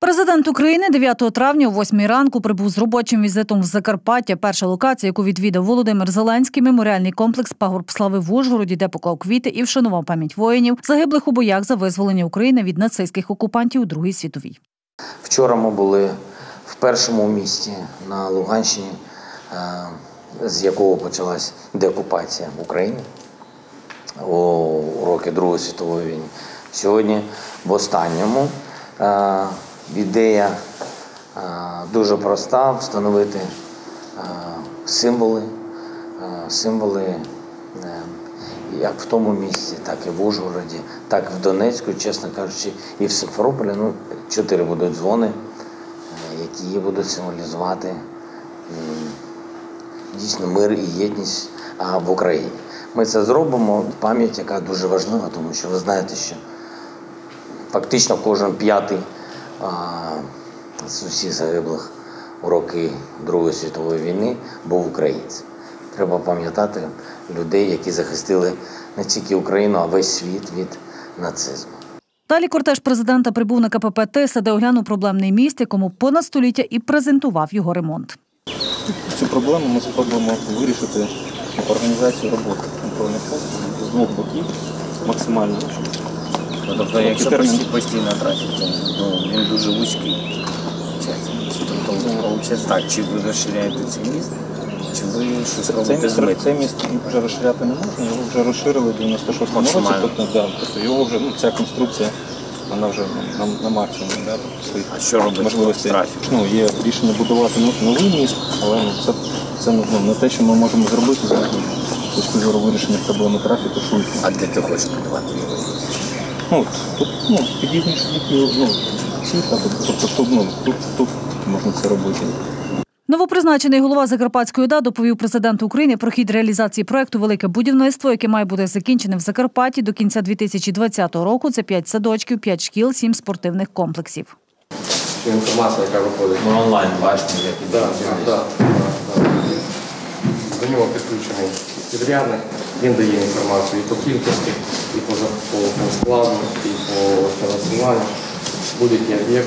Президент України 9 травня о 8 ранку прибув з робочим візитом в Закарпаття. Перша локація, яку відвідав Володимир Зеленський – меморіальний комплекс «Пагорб слави» в Ужгороді, де поклав квіти і вшанував пам'ять воїнів, загиблих у боях за визволення України від нацистських окупантів у Другій світовій. Вчора ми були в першому місті на Луганщині, з якого почалась деокупація України у роки Другої світової війни. Сьогодні в останньому. Ідея дуже проста – встановити символи як в тому місці, так і в Ужгороді, так і в Донецьку, чесно кажучи, і в Симферополі. 4 будуть дзвони, які будуть символізувати дійсно мир і єдність в Україні. Ми це зробимо, пам'ять, яка дуже важлива, тому що ви знаєте, що фактично кожен 5-й з усіх загиблих у роки Другої світової війни був українцем. Треба пам'ятати людей, які захистили не тільки Україну, а весь світ від нацизму. Далі кортеж президента прибув на КПП «Тиса», де оглянув проблемний міст, якому понад століття і презентував його ремонт. Цю проблему ми спробуємо вирішити організацію роботи контрольних пунктів з двох боків максимально. Тобто, якщо постійно трафік, він дуже вузький. Виходить так, чи ви розширяєте цей міст, чи ви щось робите з метрів? Цей міст вже розширяти не можна, його вже розширили в 96-му році. Тобто його вже, ця конструкція, вона вже на максимумі. А що робити з трафіком? Є рішення будувати новий міст, але це не те, що ми можемо зробити з точки зору вирішення проблеми трафіку швидко. А де ти хочеш будувати? Тут під'їзні тут можна це робити. Новопризначений голова Закарпатської ОДА доповів президенту України про хід реалізації проєкту «Велике будівництво», яке має бути закінчене в Закарпатті до кінця 2020 року. Це 5 садочків, 5 шкіл, 7 спортивних комплексів. Цю інформацію, яка виходить. Ми онлайн бачимо, як іде. До нього підключений підрядник, він дає інформацію і по кількості, і по складу, і по фінансуванню. Будь-який об'єкт.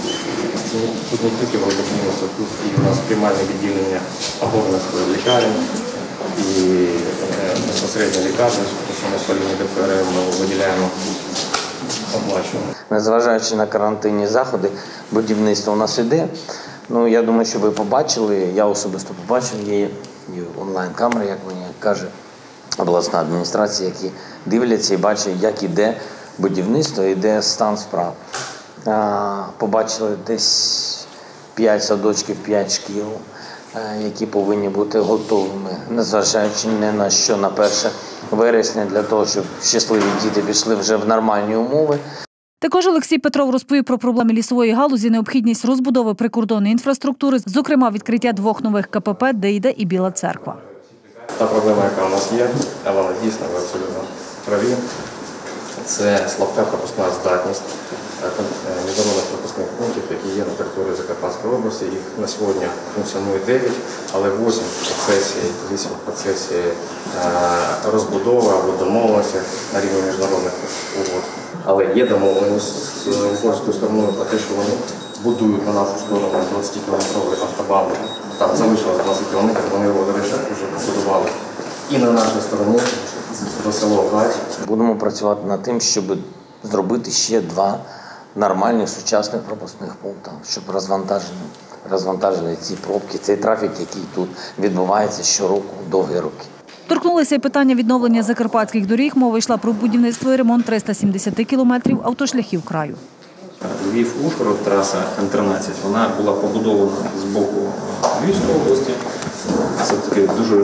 Тут не тільки водопінниця, тут і у нас приймальне відділення опорних лікарень і безпосередньо лікарні, тому що ми з полівні ДФР виділяємо, оплачуємо. Незважаючи на карантинні заходи, будівництво у нас іде. Я думаю, що ви побачили, я особисто побачив, є онлайн-камери, як мені каже обласна адміністрація, які дивляться і бачать, як іде будівництво, іде стан справ. Побачили десь 5 садочків, 5 шкіл, які повинні бути готовими, незважаючи ні на що, на 1 вересня, для того, щоб щасливі діти пішли вже в нормальні умови. Також Олексій Петров розповів про проблеми лісової галузі, необхідність розбудови прикордонної інфраструктури, зокрема відкриття 2 нових КПП, де йде і Біла Церква. Та проблема, яка у нас є, вона дійсно, ви абсолютно праві, це слабка пропускна здатність міжнародних пропускних пунктів, які є на території Закарпатської області. Їх на сьогодні функціонує 9, але 8 процесі розбудови або домовленості на рівні міжнародних угод. Але є домовленість з польською стороною про те, що вони будують на нашу сторону 20-кілометровий автобан. Там залишилось 20 кілометрів, вони його, до речі, вже побудували. І на нашій стороні до село Гать. Будемо працювати над тим, щоб зробити ще 2 нормальних сучасних пропускних пункти, щоб розвантажили ці пробки, цей трафік, який тут відбувається щороку, довгі роки. Торкнулися і питання відновлення закарпатських доріг. Мова йшла про будівництво і ремонт 370 кілометрів автошляхів краю. Львів-Ужгород, траса М13, вона була побудована з боку Львівської області. Це такий дуже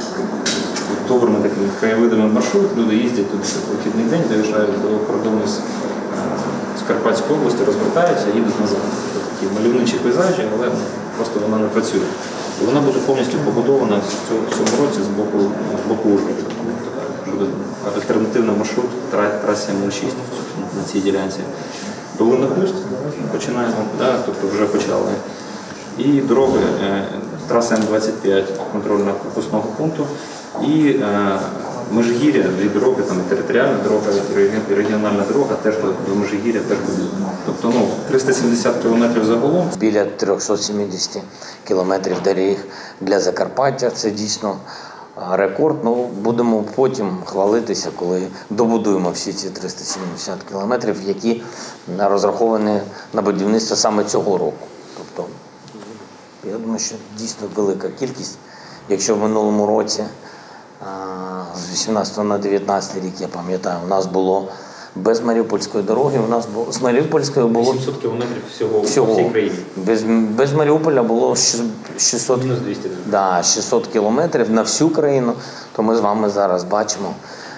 добрими такими краєвидами маршрут. Люди їздять тут в вихідний день, доїжджають до кордону з Карпатської області, розвертаються, їдуть назад. Це такі мальовничі пейзажі, але просто вона не працює. І вона буде повністю побудована в цьому році з боку Ужгорода. Буде альтернативний маршрут трасі М6 на цій ділянці. Долина Хуст починаємо, тобто вже почали. І дороги, траса М25 контрольно-пропускного пункту і Межигір'я, дві дороги, там і територіальна дорога, і регіональна дорога теж до Межигір'я теж буде. Тобто 370 кілометрів загалом. Біля 370 кілометрів доріг для Закарпаття. Це дійсно рекорд. Ну, будемо потім хвалитися, коли добудуємо всі ці 370 кілометрів, які розраховані на будівництво саме цього року. Тобто, я думаю, що дійсно велика кількість. Якщо в минулому році, з 18 на 19 рік, я пам'ятаю, у нас було без Маріупольської дороги, у нас було, з Маріупольської було 800 кілометрів всього по всій країні. Без Маріуполя було 600, Мінус 200. да, 600 кілометрів на всю країну, то ми з вами зараз бачимо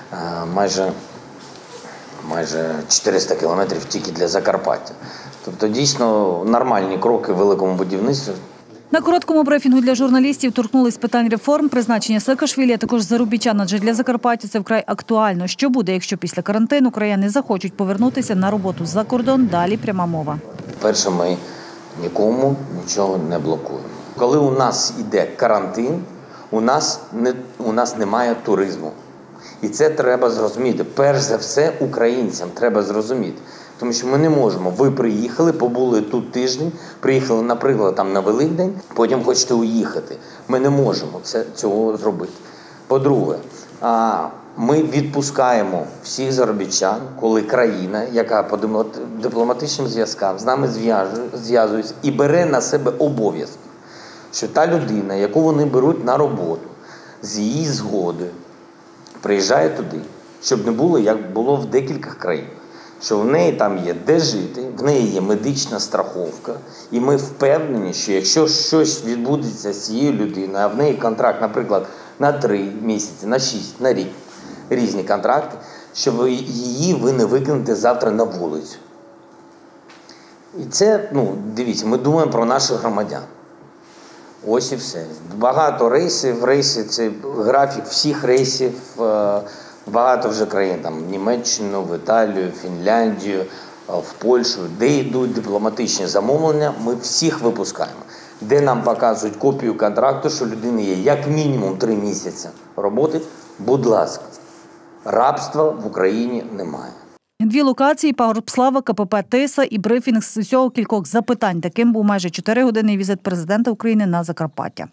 майже 400 кілометрів тільки для Закарпаття. Тобто дійсно нормальні кроки в великому будівництві. На короткому брифінгу для журналістів торкнулись питань реформ, призначення Саакашвілі, а також заробітчан, адже для Закарпаття це вкрай актуально. Що буде, якщо після карантину краяни захочуть повернутися на роботу за кордон? Далі пряма мова. Перше, ми нікому нічого не блокуємо. Коли у нас йде карантин, у нас немає туризму. І це треба зрозуміти. Перш за все, українцям треба зрозуміти. Тому що ми не можемо. Ви приїхали, побули тут тиждень, приїхали, наприклад, там на Великдень, потім хочете уїхати. Ми не можемо цього зробити. По-друге, ми відпускаємо всіх заробітчан, коли країна, яка по дипломатичним зв'язкам з нами зв'язується і бере на себе обов'язок, що та людина, яку вони беруть на роботу, з її згоди, приїжджає туди, щоб не було, як було в декількох країнах. Що в неї там є де жити, в неї є медична страховка, і ми впевнені, що якщо щось відбудеться з цією людиною, а в неї контракт, наприклад, на 3 місяці, на 6, на рік, різні контракти, що ви не викинете завтра на вулицю. І це, дивіться, ми думаємо про наших громадян. Ось і все. Багато рейси, це графік всіх рейсів, багато вже країн, там, в Німеччину, в Італію, Фінляндію, в Польщу, де йдуть дипломатичні замовлення, ми всіх випускаємо. Де нам показують копію контракту, що людини є як мінімум 3 місяці роботи, будь ласка, рабства в Україні немає. 2 локації – Пагорб-Слава, КПП «Тиса» і брифінг з усього кількох запитань. Таким був майже 4 годинний візит президента України на Закарпаття.